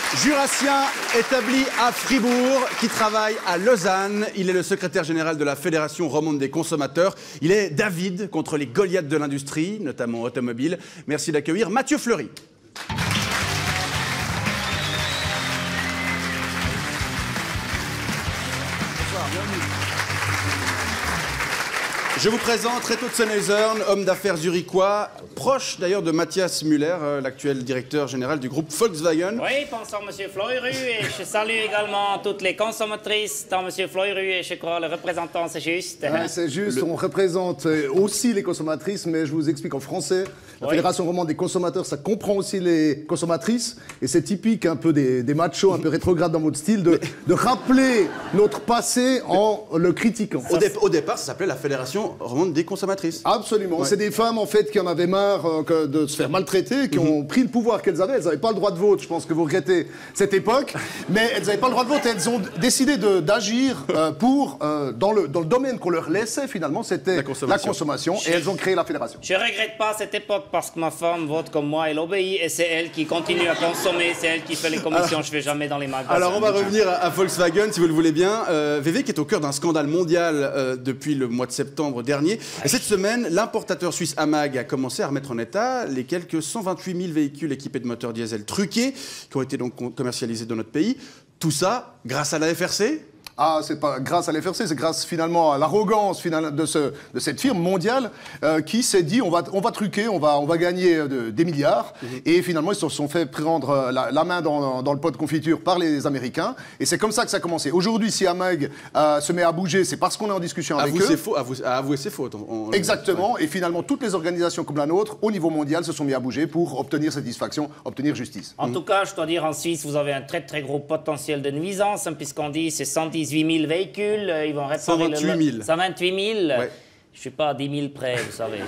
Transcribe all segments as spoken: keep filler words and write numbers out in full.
Jurassien établi à Fribourg, qui travaille à Lausanne. Il est le secrétaire général de la Fédération romande des consommateurs. Il est David contre les Goliaths de l'industrie, notamment automobile. Merci d'accueillir Mathieu Fleury. Bonsoir, bienvenue. Je vous présente Reto Sennhauser, homme d'affaires zurichois, proche d'ailleurs de Matthias Müller, euh, l'actuel directeur général du groupe Volkswagen. Oui, bonsoir Monsieur Fleury, et je salue également toutes les consommatrices dans Monsieur Fleury, et je crois le représentant c'est juste. Ouais, c'est juste, le... on représente aussi les consommatrices, mais je vous explique en français. La oui. Fédération romande des consommateurs, ça comprend aussi les consommatrices, et c'est typique un peu des, des machos, un peu rétrogrades dans votre style, de, de rappeler notre passé en le critiquant. Au, dé au départ, ça s'appelait la Fédération romande des consommatrices. Absolument. Ouais. C'est des femmes, en fait, qui en avaient marre euh, de se faire maltraiter, qui mm-hmm. ont pris le pouvoir qu'elles avaient. Elles n'avaient pas le droit de vote. Je pense que vous regrettez cette époque. Mais elles n'avaient pas le droit de vote et elles ont décidé d'agir euh, pour, euh, dans, le, dans le domaine qu'on leur laissait, finalement, c'était la consommation. La consommation et elles ont créé la fédération. Je ne regrette pas cette époque parce que ma femme vote comme moi, elle obéit et c'est elle qui continue à consommer, c'est elle qui fait les commissions. Alors, je ne vais jamais dans les magasins. Alors, on va revenir à, à Volkswagen, si vous le voulez bien. Euh, V V qui est au cœur d'un scandale mondial euh, depuis le mois de septembre dernier. Et cette semaine, l'importateur suisse AMAG a commencé à remettre en état les quelques cent vingt-huit mille véhicules équipés de moteurs diesel truqués qui ont été donc commercialisés dans notre pays. Tout ça grâce à la F R C ? Ah, c'est pas grâce à l'F R C, c'est grâce finalement à l'arrogance de, ce, de cette firme mondiale euh, qui s'est dit on va, on va truquer, on va, on va gagner de, des milliards. Mmh. Et finalement, ils se sont fait prendre la, la main dans, dans le pot de confiture par les Américains. Et c'est comme ça que ça a commencé. Aujourd'hui, si AMAG euh, se met à bouger, c'est parce qu'on est en discussion avec avouer eux. Faux, avouer, avouer ses fautes. On, on... Exactement. Ouais. Et finalement, toutes les organisations comme la nôtre, au niveau mondial, se sont mis à bouger pour obtenir satisfaction, obtenir justice. En mmh. tout cas, je dois dire, en Suisse, vous avez un très très gros potentiel de nuisance, hein, puisqu'on dit c'est cent dix-huit mille véhicules. Ils vont réparer cent vingt-huit mille. cent vingt-huit mille. Ouais. Je suis pas à dix mille près, vous savez.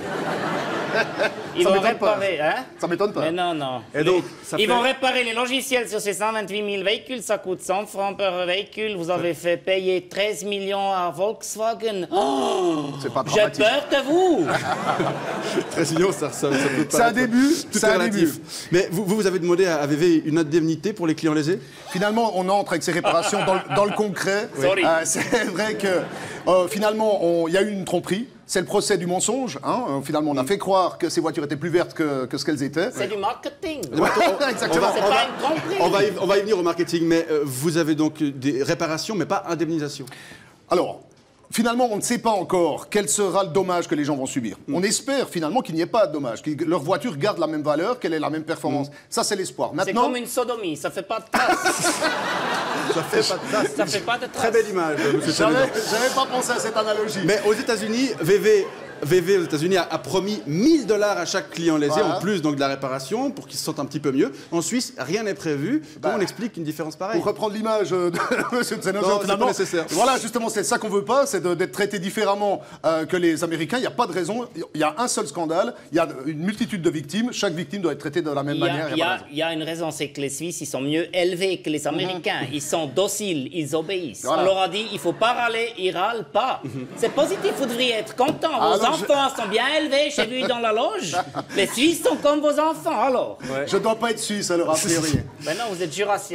Ils ça vont réparer, pas. hein? Ça m'étonne pas. Mais non, non. Et donc, ça Ils fait... vont réparer les logiciels sur ces cent vingt-huit mille véhicules. Ça coûte cent francs par véhicule. Vous avez fait payer treize millions à Volkswagen. Oh, c'est pas j'ai peur de vous. treize millions, ça, ça, ça peut pas. C'est un début. C'est un début. Mais vous, vous avez demandé à V V une indemnité pour les clients lésés? Finalement, on entre avec ces réparations dans, le, dans le concret. Oui. Euh, c'est vrai que euh, finalement, il y a eu une tromperie. C'est le procès du mensonge. Hein. Euh, finalement, on a fait croire que ces voitures étaient plus vertes que, que ce qu'elles étaient. C'est du marketing. Ouais, exactement. C'est pas une tromperie. On va, y, on va y venir au marketing, mais euh, vous avez donc des réparations, mais pas indemnisation. Alors, finalement, on ne sait pas encore quel sera le dommage que les gens vont subir. Mm. On espère finalement qu'il n'y ait pas de dommage, que leur voiture garde la même valeur, qu'elle ait la même performance. Mm. Ça, c'est l'espoir. C'est comme une sodomie, ça fait pas de traces. Ça fait pas de traces. Ça fait pas de traces. Très belle image, monsieur Sennhauser. J'avais pas pensé à cette analogie. Mais aux États-Unis, V V... V V aux États-Unis a, a promis mille dollars à chaque client lésé, voilà. En plus donc de la réparation, pour qu'ils se sentent un petit peu mieux. En Suisse, rien n'est prévu. Bah, comment on explique une différence pareille? Pour reprendre l'image de monsieur Sennhauser, finalement, nécessaire. Voilà, justement, c'est ça qu'on veut pas, c'est d'être traité différemment euh, que les Américains. Il n'y a pas de raison. Il y a un seul scandale. Il y a une multitude de victimes. Chaque victime doit être traitée de la même il a, manière. Il y, a, il y a une raison, c'est que les Suisses, ils sont mieux élevés que les Américains. Mm-hmm. Ils sont dociles, ils obéissent. Voilà. On leur a dit, il faut pas râler, ils râlent pas. Mm-hmm. C'est positif, vous devriez être content. Vos alors, enfants je... sont bien élevé chez lui dans la loge. Les Suisses sont comme vos enfants, alors. Ouais. Je dois pas être suisse, alors, a priori. Ben non, vous êtes jurassien.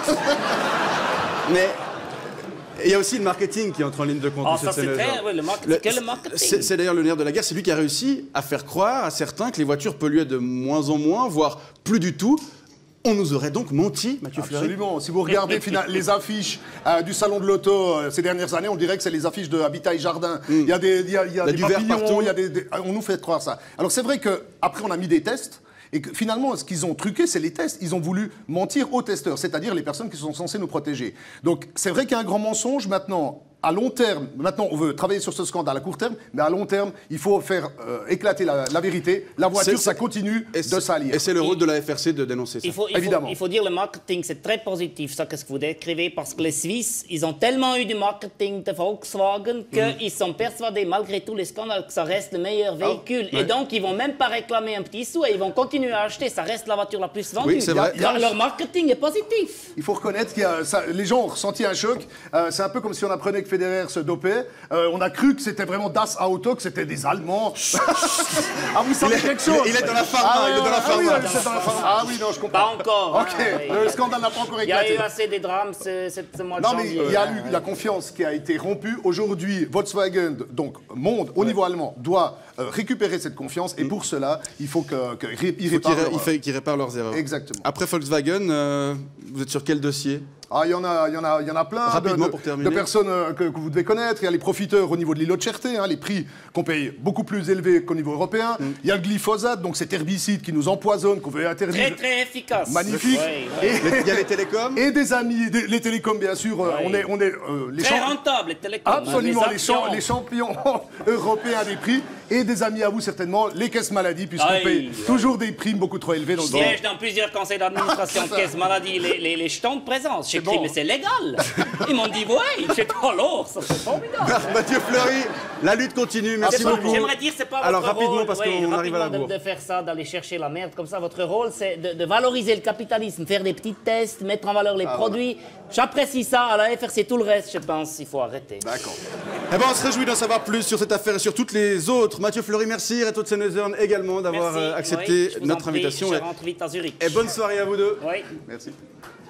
Mais il y a aussi le marketing qui entre en ligne de compte. Oh, ça c'est très... Oui, le, mar le... le marketing. C'est d'ailleurs le nerf de la guerre. C'est lui qui a réussi à faire croire à certains que les voitures polluaient de moins en moins, voire plus du tout. On nous aurait donc menti, Mathieu Fleury. Absolument. Si vous regardez les affiches euh, du salon de l'auto euh, ces dernières années, on dirait que c'est les affiches de Habitat et Jardin. Mm. Il y a des, il y a, il y a des papillons, il y a des, des... on nous fait croire ça. Alors c'est vrai qu'après on a mis des tests. Et que finalement, ce qu'ils ont truqué, c'est les tests. Ils ont voulu mentir aux testeurs, c'est-à-dire les personnes qui sont censées nous protéger. Donc c'est vrai qu'il y a un grand mensonge. Maintenant, à long terme, maintenant on veut travailler sur ce scandale à court terme, mais à long terme, il faut faire euh, éclater la, la vérité. La voiture, ça continue de salir. Et c'est le rôle de la F R C de dénoncer ça. Il faut, il Évidemment. Faut, il faut dire le marketing, c'est très positif, ça, qu'est-ce que vous décrivez, parce que les Suisses, ils ont tellement eu du marketing de Volkswagen qu'ils mmh. sont persuadés, malgré tous les scandales, que ça reste le meilleur véhicule. Oh, ouais. Et donc, ils vont même pas réclamer un petit sou et ils vont continuer à acheter. Ça reste la voiture la plus vendue. Oui, c'est vrai. Leur, leur marketing est positif. Il faut reconnaître que les gens ont ressenti un choc. Euh, c'est un peu comme si on apprenait que Federer se dopait, euh, on a cru que c'était vraiment Das Auto, que c'était des Allemands. Ah, vous savez quelque chose? Il est dans la pharma, ah, il est dans la ah, pharma. oui, c'est dans la pharma. Ah oui, non, je comprends. Pas encore. Ok, hein, oui. le scandale n'a pas encore Il y a éclaté. eu assez de drames ce, ce, ce mois de Non, janvier. mais il y a eu la confiance qui a été rompue. Aujourd'hui, Volkswagen, donc monde, au niveau allemand, doit euh, récupérer cette confiance. Et pour cela, il faut qu'ils que, ré, il faut réparent qu'ils leurs il fait, qu'ils réparent leurs erreurs. Exactement. Après Volkswagen, euh, vous êtes sur quel dossier? Ah, il y en a, il y en a, il y en a plein Rapidement, de, pour de, terminer. de personnes euh, que, que vous devez connaître. Il y a les profiteurs au niveau de l'îlot de Cherté, hein, les prix qu'on paye beaucoup plus élevés qu'au niveau européen. Mm. Il y a le glyphosate, donc cet herbicide qui nous empoisonne, qu'on veut interdire. Très, très efficace. Magnifique. Oui, oui. Et, il y a les télécoms. Et des amis, des, les télécoms, bien sûr. Oui. On est, on est euh, les très champ... rentable, les télécoms. Absolument, les, les, champ, les champions européens des prix. Et des amis à vous, certainement, les caisses maladies, puisqu'on Aïe, paye aïe. toujours des primes beaucoup trop élevées. Je siège dans plusieurs conseils d'administration de caisse maladie, les, les, les jetons de présence. J'ai écrit, bon. mais c'est légal. Ils m'ont dit, oui, j'ai alors, ça c'est formidable. Mathieu Fleury, la lutte continue. Merci C'est pas- beaucoup. J'aimerais dire, c'est pas Alors, votre rapidement, rôle parce oui, qu'on arrive à la rapidement, bourre. de, de faire ça, d'aller chercher la merde comme ça. Votre rôle, c'est de, de valoriser le capitalisme, faire des petits tests, mettre en valeur les Ah, produits. J'apprécie ça. À la F R C, tout le reste, je pense, il faut arrêter. D'accord. Eh ben, on se réjouit d'en savoir plus sur cette affaire et sur toutes les autres. Mathieu Fleury, merci. Reto de Senezern également d'avoir Merci. euh, accepté Oui, je vous en notre prie, invitation. Je Et, rentre vite à Zurich. et bonne soirée à vous deux. Oui. Merci.